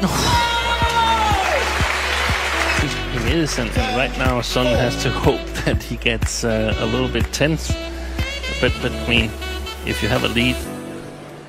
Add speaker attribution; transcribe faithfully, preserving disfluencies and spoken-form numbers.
Speaker 1: He is, and right now Son has to hope that he gets uh, a little bit tense. But, but I mean, if you have a lead